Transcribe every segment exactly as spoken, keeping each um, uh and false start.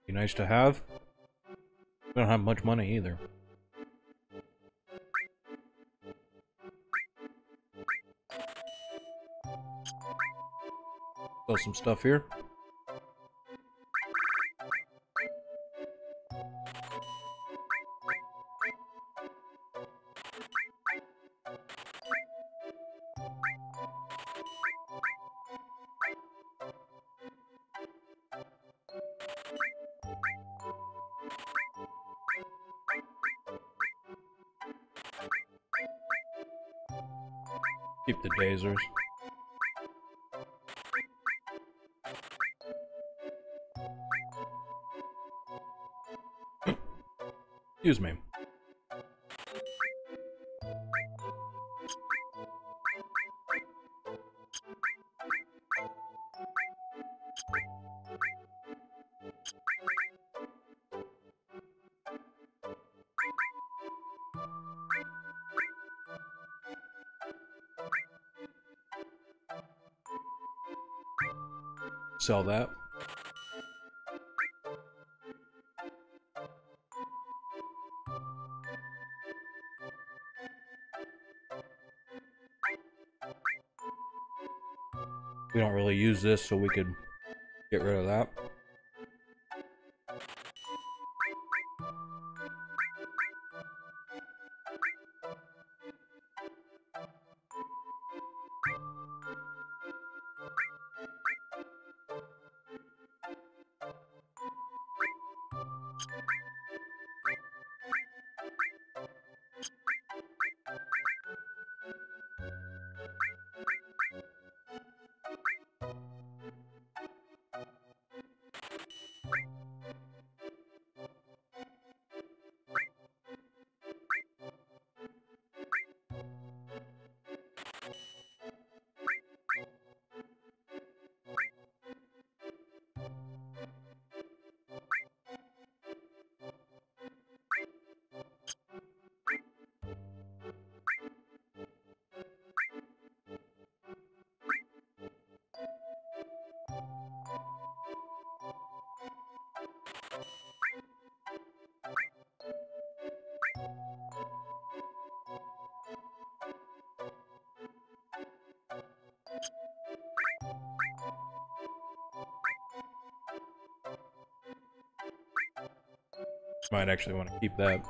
Be nice to have. We don't have much money either. Sell some stuff here. Keep the dasers. Excuse me. Sell that. We don't really use this, so we could get rid of that. Might actually want to keep that.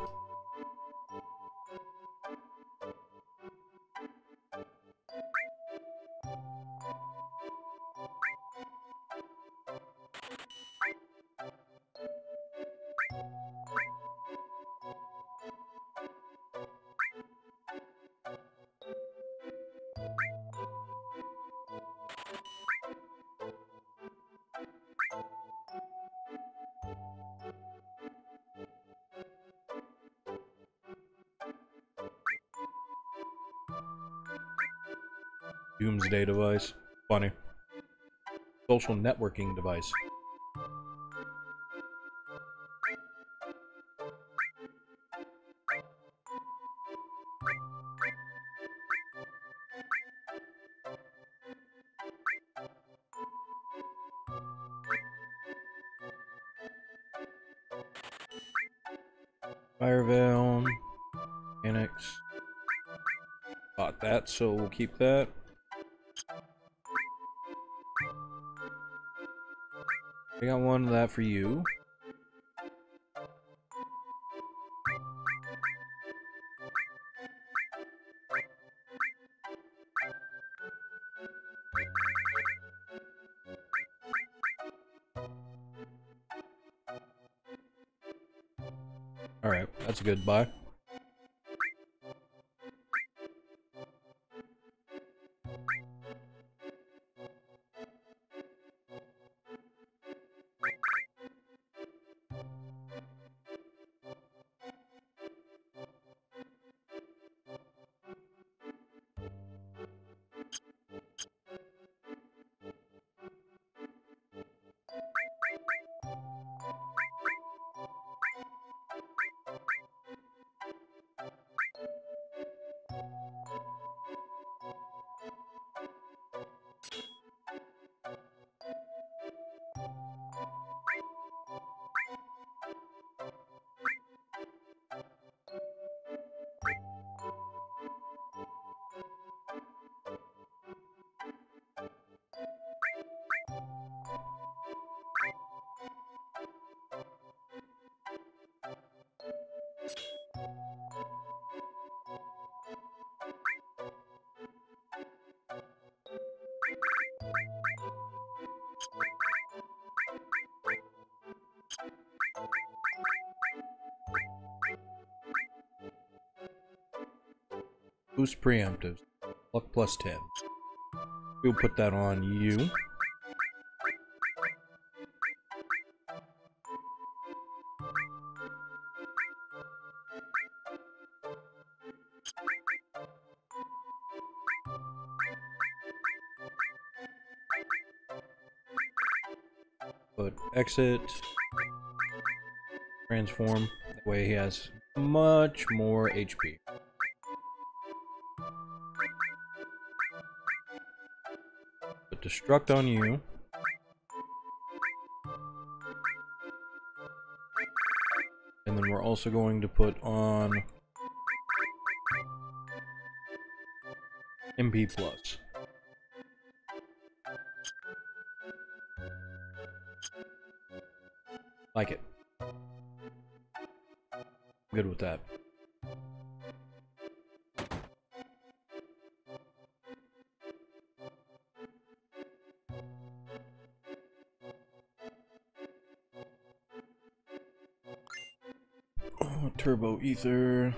Doomsday device. Funny. Social networking device. Fire veil. Mechanics. Bought that, so we'll keep that. I got one of that for you. Alright, that's a good buy. Boost preemptives. Luck plus ten. We'll put that on you. Put exit. Transform. That way he has much more H P. Put destruct on you. And then we're also going to put on M P plus. Like it. Good with that. Oh, turbo ether.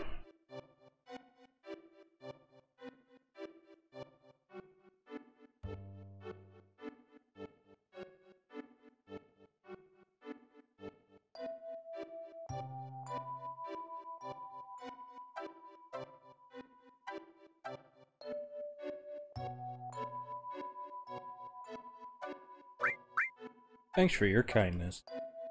Thanks for your kindness.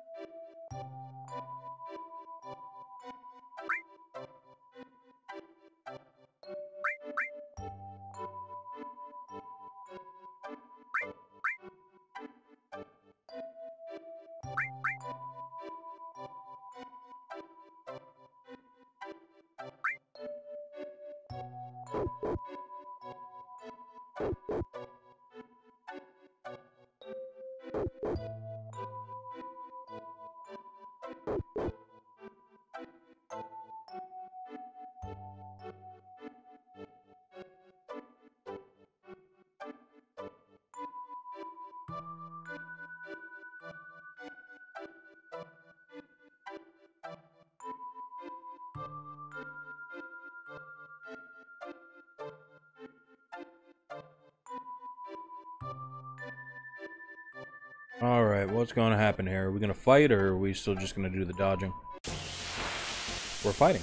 Alright, what's going to happen here? Are we going to fight, or are we still just going to do the dodging? We're fighting.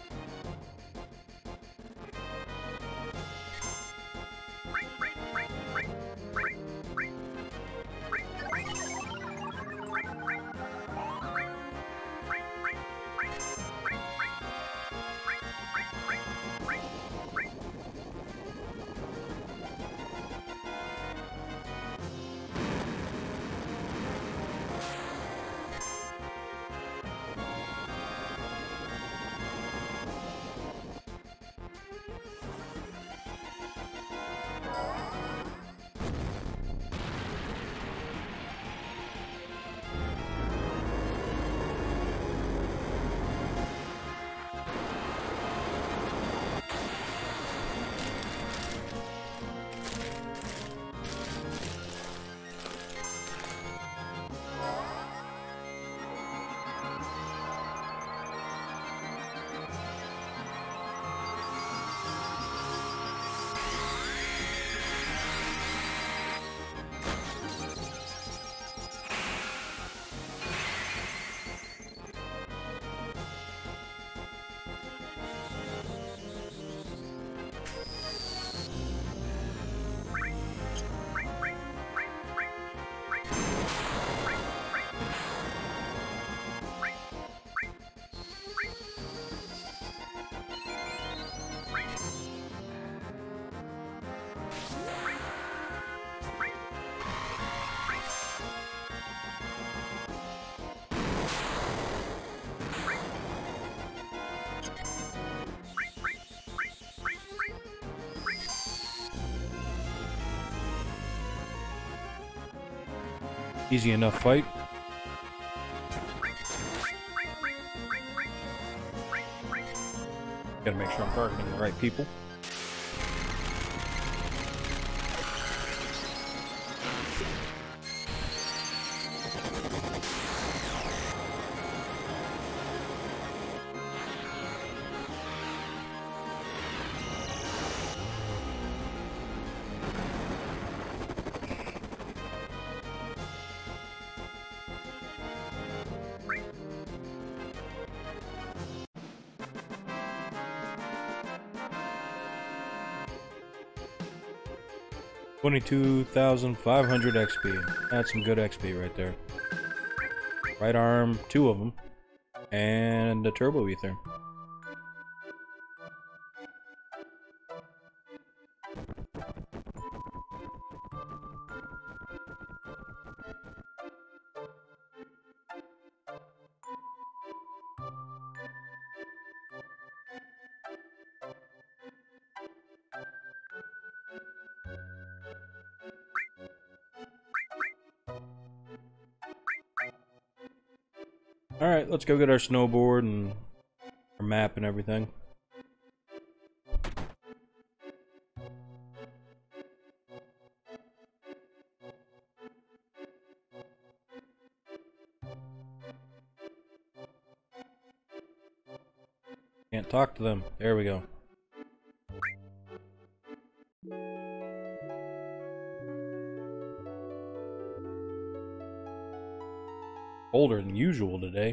Easy enough fight. Gotta make sure I'm targeting the right people. twenty-two thousand five hundred X P. That's some good X P right there. Right arm, two of them. And a turbo ether. Alright, let's go get our snowboard and our map and everything. Can't talk to them. There we go. Colder than usual today.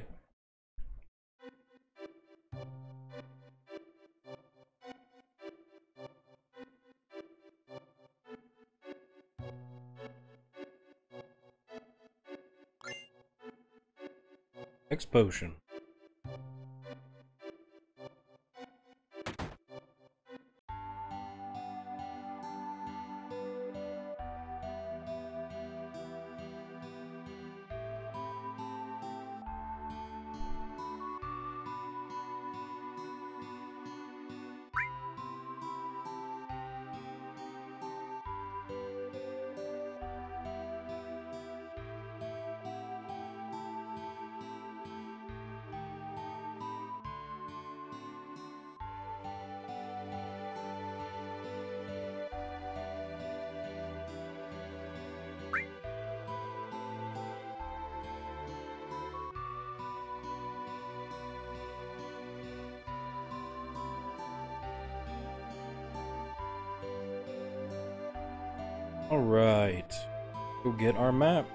X potion. Alright. Go get our map.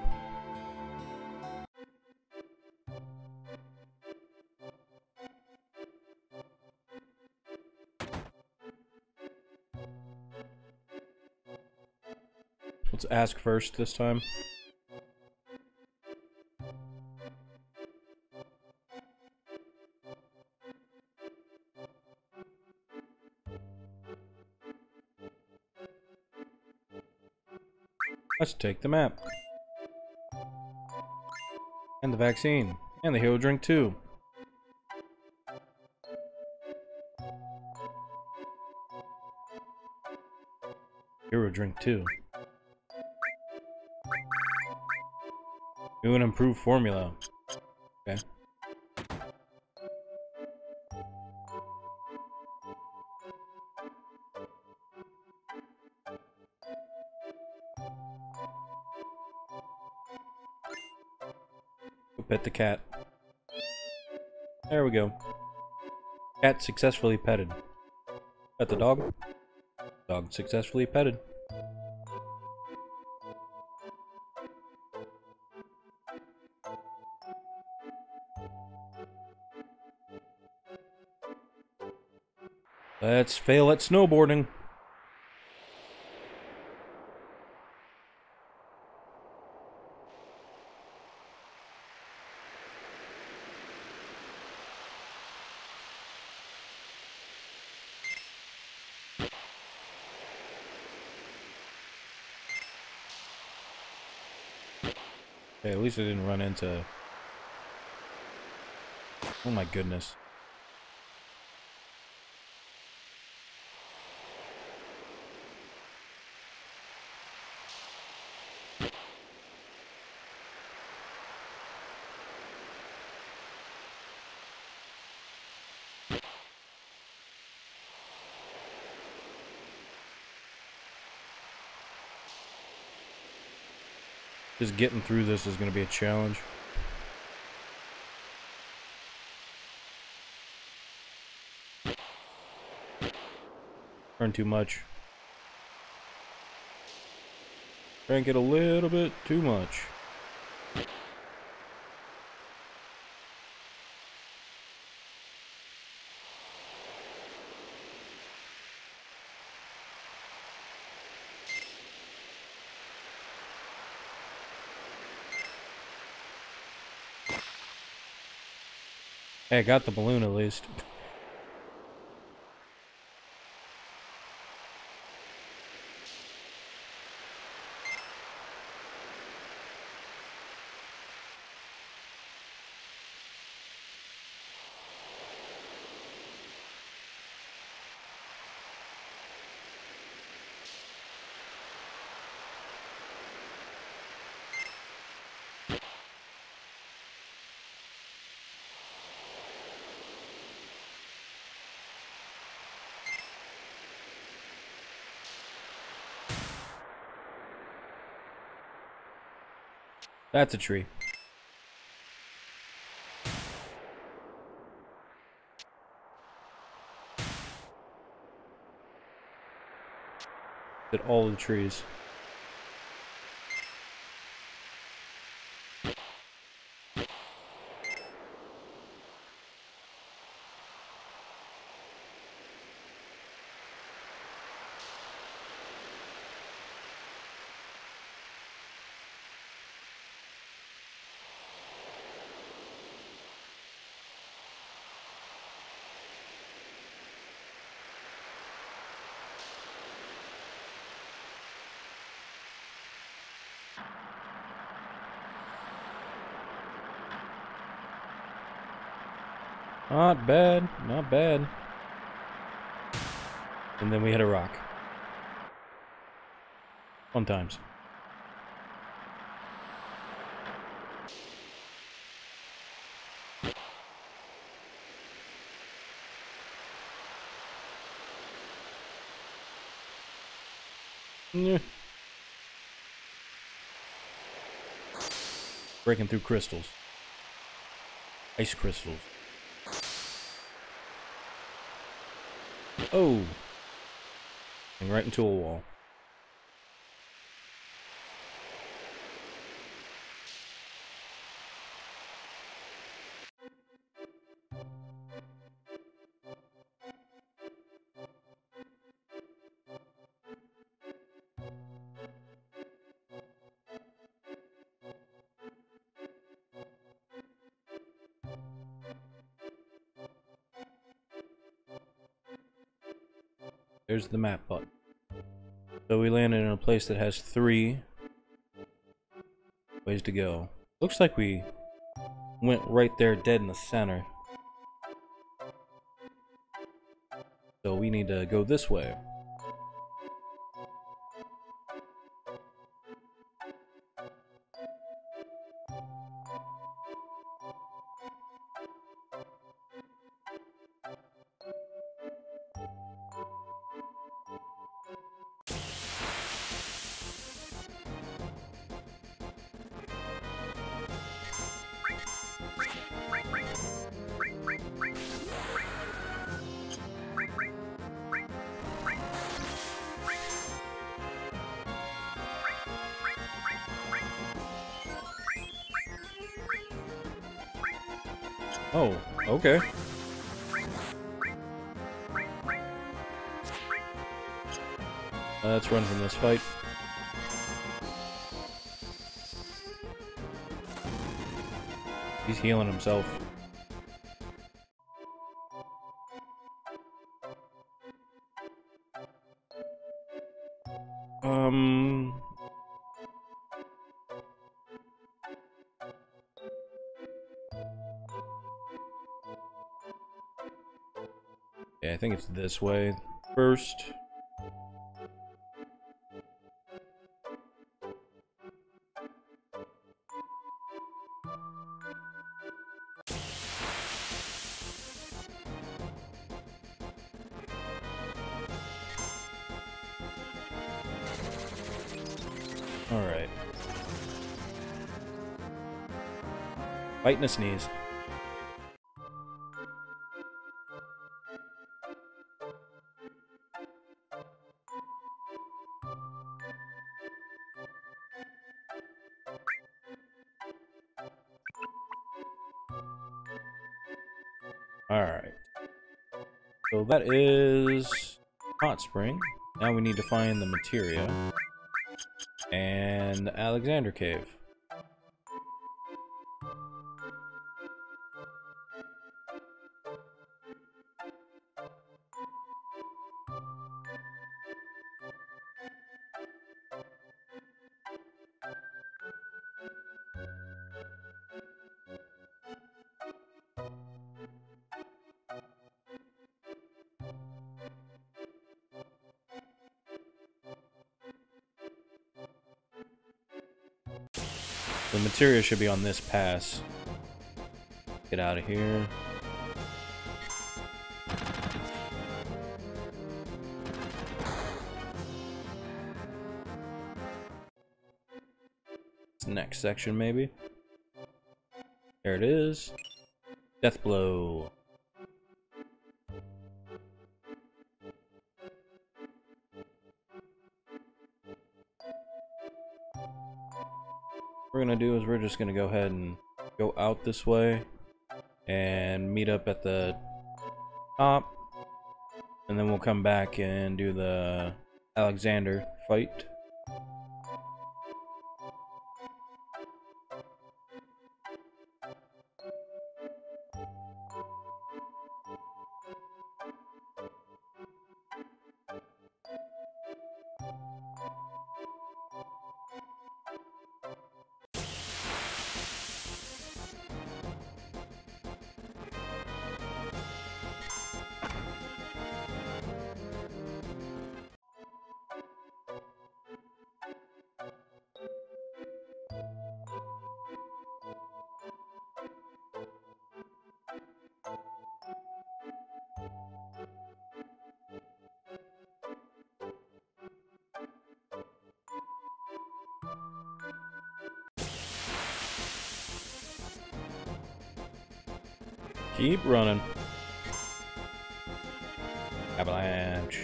Let's ask first this time. Let's take the map. And the vaccine. And the hero drink too. Hero drink too. New and improved formula. Okay. Go pet the cat. There we go. Cat successfully petted. Pet the dog. Dog successfully petted. Let's fail at snowboarding. Okay, at least I didn't run into... Oh my goodness. Just getting through this is going to be a challenge. Turn too much. Crank it a little bit too much. Hey, I got the balloon at least. That's a tree. At all the trees. Not bad, not bad. And then we hit a rock. Fun times. Yeah. Breaking through crystals. Ice crystals. Oh! And right into a wall. There's the map button. So we landed in a place that has three ways to go. Looks like we went right there dead in the center. So we need to go this way. Oh, okay. Let's run from this fight. He's healing himself. Um... Yeah, I think it's this way first. Alright. Fighting a sneeze. Alright. So that is Hot Spring. Now we need to find the materia. And the Alexander Cave. The materia should be on this pass. Get out of here. Next section, maybe. There it is. Death blow. What we're gonna do is we're just gonna go ahead and go out this way and meet up at the top, and then we'll come back and do the Alexander fight. Keep running. Avalanche.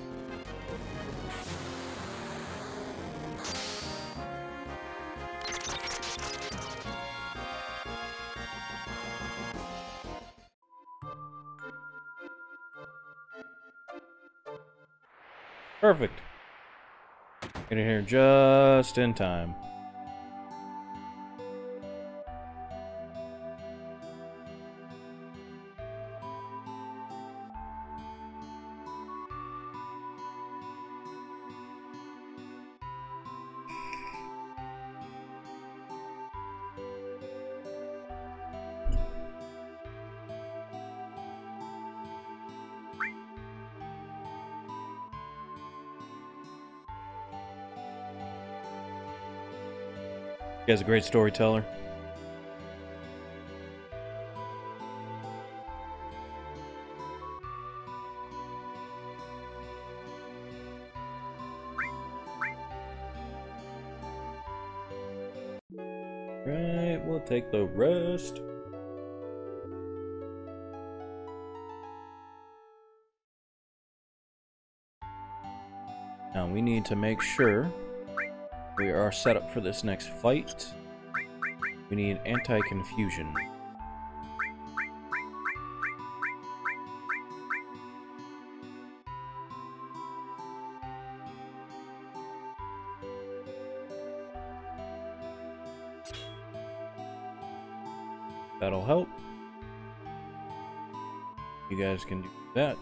Perfect. Get in here just in time. You guys a great storyteller. Right, we'll take the rest. Now we need to make sure we are set up for this next fight. We need anti-confusion. That'll help. You guys can do that.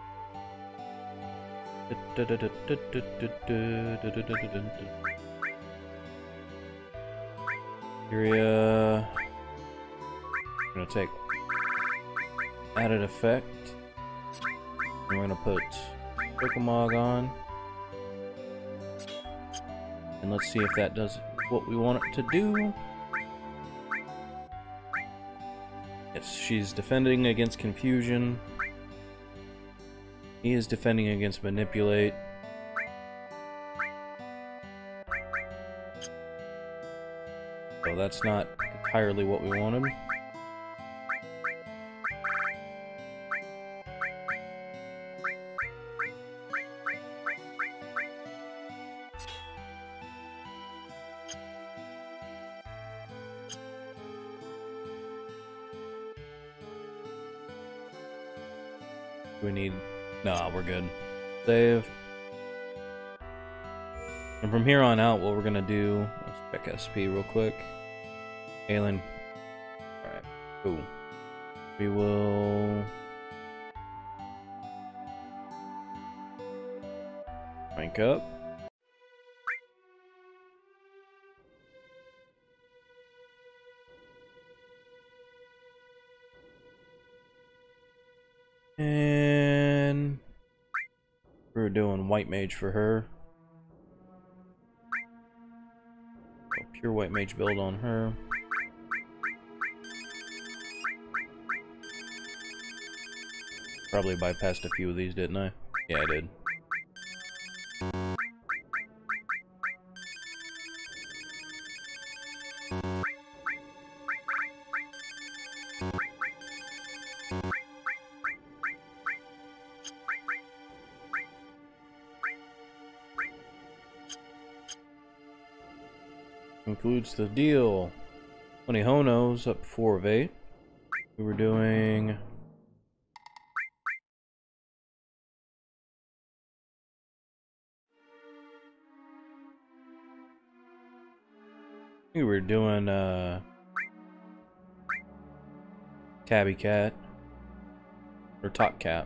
Area. I'm gonna take added effect. And we're gonna put Pokemon on. And let's see if that does what we want it to do. Yes, she's defending against confusion. He is defending against manipulate. So that's not entirely what we wanted. We need... Nah, we're good. Save. And from here on out, what we're gonna do... Let's check S P real quick. Alien. Alright, cool. We will... rank up. And we're doing white mage for her. pure white mage build on her. Probably bypassed a few of these, didn't I? Yeah, I did. Concludes the deal. twenty Honos, up four of eight. We were doing... We were doing, uh... Tabby Cat. Or Top Cat.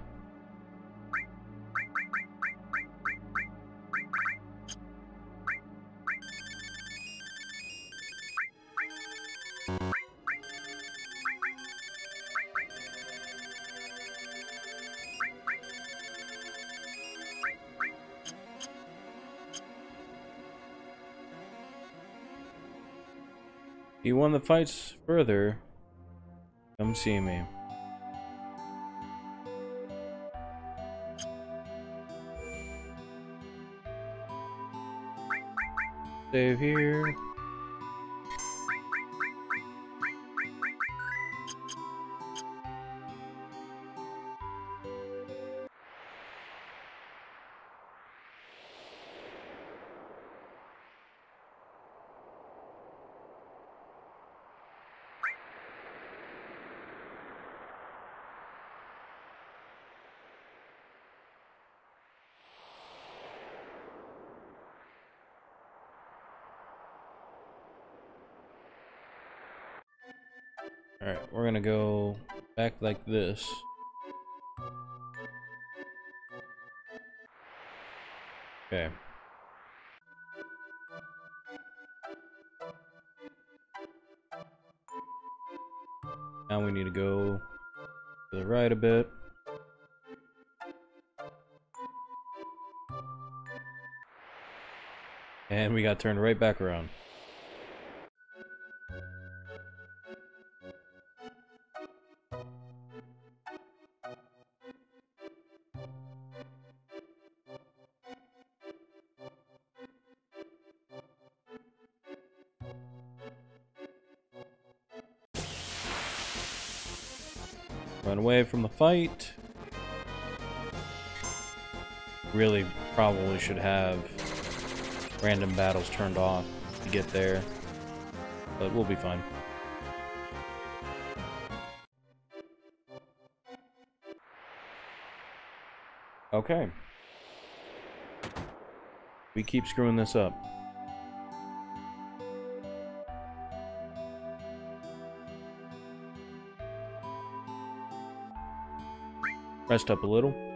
You want the fights further? Come see me. Save here. Alright, we're gonna go back like this. Okay. Now we need to go to the right a bit. And we got turned right back around. Run away from the fight. Really probably should have random battles turned off to get there, but we'll be fine. Okay. We keep screwing this up. Rest up a little.